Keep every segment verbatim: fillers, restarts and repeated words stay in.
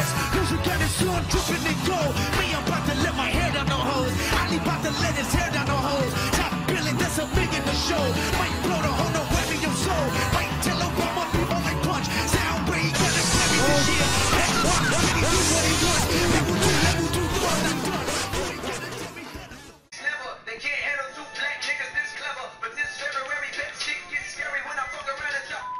boss. Who's who got his sword dripping in gold? Me, I'm about to let my hair down no hoes. Ali about to let his hair down no hoes. Top billing, that's a big in the show. Might blow the whole no web in your soul. Might tell Obama people like punch. Sound where he gonna carry this year. That's why he do what he wants. Level two, level two, thought I'm done. Never, they can't handle two black niggas this clever. But this February, that shit gets scary when I fuck around and jump.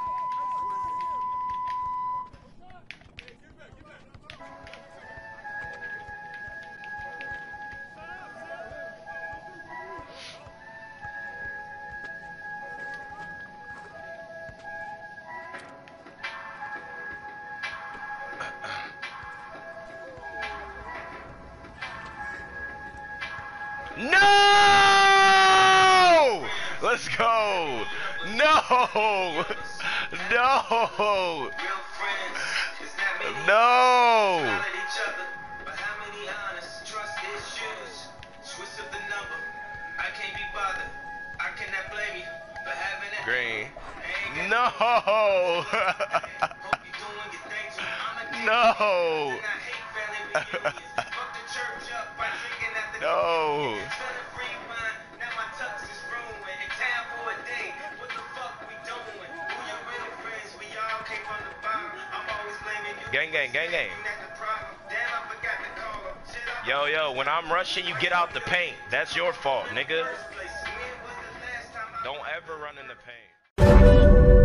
No! Let's go! No! No! No! Green. No! No! No! Gang, gang, gang, gang. Yo, yo, when I'm rushing, you get out the paint. That's your fault, nigga. Don't ever run in the paint.